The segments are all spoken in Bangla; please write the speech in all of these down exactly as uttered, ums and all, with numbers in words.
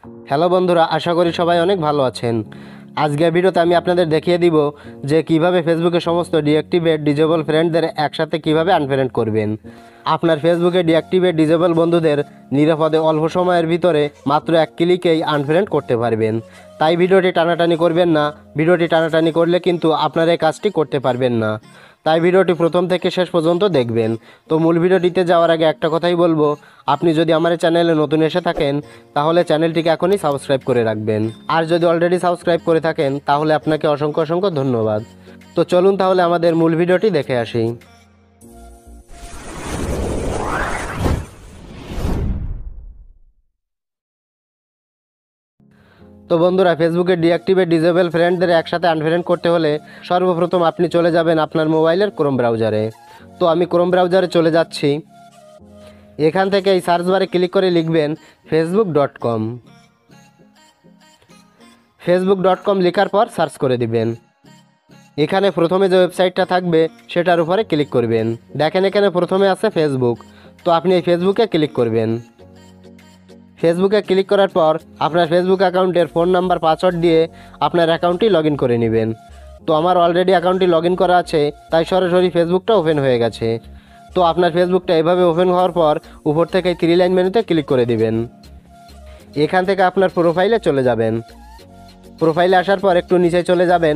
হ্যালো বন্ধুরা, আশা করি সবাই অনেক ভালো আছেন। আজকের ভিডিওতে আমি আপনাদের দেখিয়ে দিব যে কিভাবে ফেসবুকে সমস্ত ডিঅ্যাক্টিভেট ডিজেবল ফ্রেন্ডদের একসাথে কিভাবে আনফ্রেন্ড করবেন। আপনার ফেসবুকে ডিঅ্যাক্টিভেট ডিজেবল বন্ধুদের নিরাপদে অল্প সময়ের ভিতরে মাত্র এক ক্লিকেই আনফ্রেন্ড করতে পারবেন। তাই ভিডিওটি টানাটানি করবেন না। ভিডিওটি টানাটানি করলে কিন্তু আপনারা এই কাজটি করতে পারবেন না। তাই ভিডিওটি প্রথম থেকে শেষ পর্যন্ত দেখবেন। তো মূল ভিডিওটিতে যাওয়ার আগে একটা কথাই বলবো, আপনি যদি আমার চ্যানেলে নতুন এসে থাকেন তাহলে চ্যানেলটিকে এখনই সাবস্ক্রাইব করে রাখবেন। আর যদি অলরেডি সাবস্ক্রাইব করে থাকেন তাহলে আপনাকে অসংখ্য অসংখ্য ধন্যবাদ। তো চলুন তাহলে আমাদের মূল ভিডিওটি দেখে আসি। তো বন্ধুরা, ফেসবুকে ডিঅ্যাক্টিভেট ডিজেবল ফ্রেন্ডদের একসাথে আনফ্রেন্ড করতে হলে সর্বপ্রথম আপনি চলে যাবেন আপনার মোবাইলের ক্রোম ব্রাউজারে। তো আমি ক্রোম ব্রাউজারে চলে যাচ্ছি। এখান থেকে এই সার্চ বারে ক্লিক করে লিখবেন Facebook dot com. Facebook dot com লেখার পর সার্চ করে দিবেন। এখানে প্রথমে যে ওয়েবসাইটটা থাকবে সেটার উপরে ক্লিক করবেন। দেখেন এখানে প্রথমে আছে ফেসবুক। তো আপনি এই ফেসবুকে ক্লিক করবেন। ফেসবুকে ক্লিক করার পর আপনার ফেসবুক অ্যাকাউন্টের ফোন নাম্বার পাসওয়ার্ড দিয়ে আপনার অ্যাকাউন্টটি লগ ইন করে নেবেন। তো আমার অলরেডি অ্যাকাউন্টটি লগ ইন করা আছে, তাই সরাসরি ফেসবুকটা ওপেন হয়ে গেছে। তো আপনার ফেসবুকটা এভাবে ওপেন হওয়ার পর উপর থেকে থ্রি লাইন মেনুতে ক্লিক করে দিবেন। এখান থেকে আপনার প্রোফাইলে চলে যাবেন। প্রোফাইলে আসার পর একটু নিচে চলে যাবেন।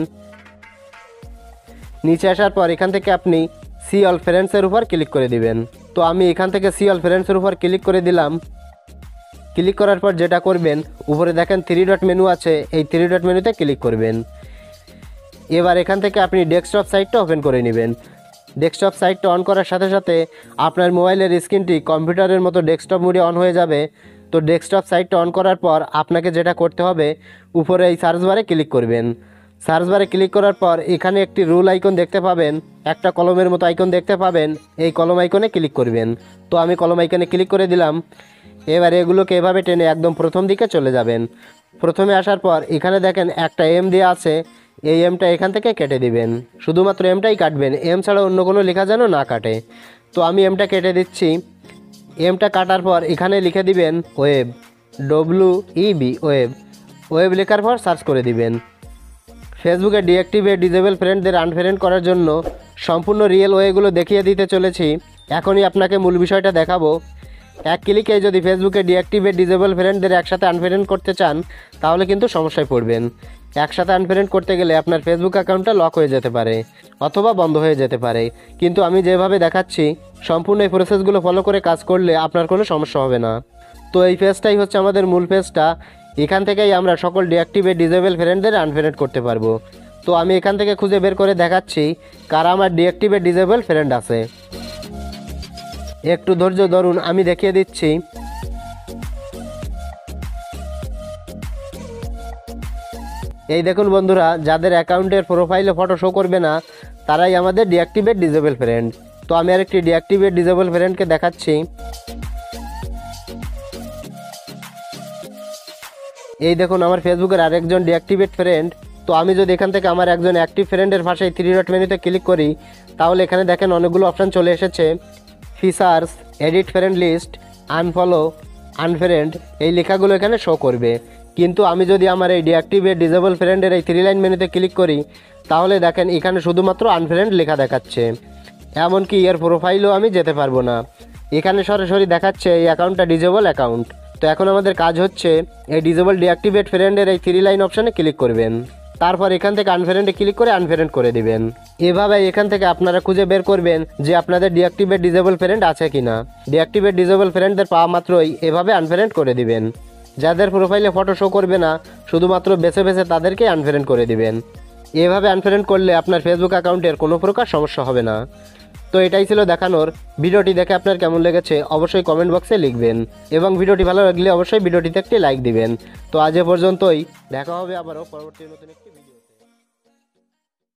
নিচে আসার পর এখান থেকে আপনি সি অল ফ্রেন্ডসের উপর ক্লিক করে দিবেন। তো আমি এখান থেকে সি অল ফ্রেন্ডসের উপর ক্লিক করে দিলাম। ক্লিক করার পর যেটা করবেন, উপরে দেখেন থ্রি ডট মেনু আছে, এই থ্রি ডট মেনুতে ক্লিক করবেন। এবার এখান থেকে আপনি ডেস্কটপ সাইটটা ওপেন করে নেবেন। ডেস্কটপ সাইটটা অন করার সাথে সাথে আপনার মোবাইলের স্ক্রিনটি কম্পিউটারের মতো ডেস্কটপ মোডে অন হয়ে যাবে। তো ডেস্কটপ সাইটটা অন করার পর আপনাকে যেটা করতে হবে, উপরে এই সার্চ বারে ক্লিক করবেন। সার্চ বারে ক্লিক করার পর এখানে একটি রুল আইকন দেখতে পাবেন, একটা কলমের মতো আইকন দেখতে পাবেন, এই কলম আইকনে ক্লিক করবেন। তো আমি কলম আইকনে ক্লিক করে দিলাম। এবার এগুলোকে এভাবে টেনে একদম প্রথম দিকে চলে যাবেন। প্রথমে আসার পর এখানে দেখেন একটা এম দেওয়া আছে, এই এমটা এখান থেকে কেটে দিবেন। শুধুমাত্র এমটাই কাটবেন, এম ছাড়া অন্য কোনো লেখা যেন না কাটে। তো আমি এমটা কেটে দিচ্ছি। এমটা কাটার পর এখানে লিখে দিবেন web, W E B, web. Web লেখার পর সার্চ করে দিবেন। ফেসবুকে ডিঅ্যাক্টিভেট ডিজেবল ফ্রেন্ডদের আনফ্রেন্ড করার জন্য সম্পূর্ণ রিয়েল ওয়েগুলো দেখিয়ে দিতে চলেছি। এখনই আপনাকে মূল বিষয়টা দেখাবো। এক ক্লিকে যদি ফেসবুকে ডিঅ্যাক্টিভেট ডিজেবল ফ্রেন্ডদের একসাথে আনফ্রেন্ড করতে চান তাহলে কিন্তু সমস্যায় পড়বেন। একসাথে আনফ্রেন্ড করতে গেলে আপনার ফেসবুক অ্যাকাউন্টটা লক হয়ে যেতে পারে অথবা বন্ধ হয়ে যেতে পারে। কিন্তু আমি যেভাবে দেখাচ্ছি সম্পূর্ণ এই প্রসেসগুলো ফলো করে কাজ করলে আপনার কোনো সমস্যা হবে না। তো এই পেজটাই হচ্ছে আমাদের মূল পেজটা। এখান থেকেই আমরা সকল ডিঅ্যাক্টিভেট ডিজেবল ফ্রেন্ডদের আনফ্রেন্ড করতে পারবো। তো আমি এখান থেকে খুঁজে বের করে দেখাচ্ছি কারা আমার ডিঅ্যাক্টিভেট ডিজেবল ফ্রেন্ড আছে। একটু ধৈর্য ধরুন, আমি দেখিয়ে দিচ্ছি। এই দেখুন বন্ধুরা, যাদের অ্যাকাউন্টের প্রোফাইলে ফটো শো করবে না তারাই আমাদের ডিঅ্যাক্টিভেট ডিজেবল ফ্রেন্ড। তো আমি আরেকটি ডিঅ্যাক্টিভেট ডিজেবল ফ্রেন্ডকে দেখাচ্ছি। এই দেখুন আমার ফেসবুকের আরেকজন ডিঅ্যাক্টিভেট ফ্রেন্ড। তো আমি যদি এখান থেকে আমার একজন অ্যাক্টিভ ফ্রেন্ডের পাশে থ্রি ডট মেনুতে ক্লিক করি তাহলে এখানে দেখেন অনেকগুলো অপশান চলে এসেছে। Features, edit friend list, unfollow, unfriend, এই লেখাগুলো এখানে শো করবে। কিন্তু আমি যদি আমার এই ডিঅ্যাক্টিভেট ডিজেবল ফ্রেন্ডের এই থ্রি লাইন মেনুতে ক্লিক করি তাহলে দেখেন এখানে শুধুমাত্র আনফ্রেন্ড লেখা দেখাচ্ছে। এমনকি এর প্রোফাইলও আমি যেতে পারবো না। এখানে সরাসরি দেখাচ্ছে এই অ্যাকাউন্টটা ডিজেবল অ্যাকাউন্ট। তো এখন আমাদের কাজ হচ্ছে এই ডিজেবল ডিঅ্যাক্টিভেট ফ্রেন্ডের এই থ্রি লাইন অপশানে ক্লিক করবেন। তারপর এখান থেকে আনফ্রেন্ডে ক্লিক করে আনফ্রেন্ড করে দিবেন। এভাবে এখান থেকে আপনারা খুঁজে বের করবেন যে আপনাদের ডিঅ্যাক্টিভেট ডিজেবল ফ্রেন্ড আছে কিনা। ডিঅ্যাক্টিভেট ডিজেবল ফ্রেন্ডদের পাওয়া মাত্রই এভাবে আনফ্রেন্ড করে দিবেন। যাদের প্রোফাইলে ফটো শো করবে না শুধুমাত্র বেছে বেছে তাদেরকে আনফ্রেন্ড করে দিবেন। এভাবে আনফ্রেন্ড করলে আপনার ফেসবুক অ্যাকাউন্টের কোনো প্রকার সমস্যা হবে না। তো এটাই ছিল দেখানোর। ভিডিওটি দেখে আপনার কেমন লেগেছে অবশ্যই কমেন্ট বক্সে লিখবেন এবং ভিডিওটি ভালো লাগলে অবশ্যই ভিডিওটিতে একটি লাইক দিবেন। তো আজ এ পর্যন্তই, দেখা হবে আবারও পরবর্তী নতুন একটি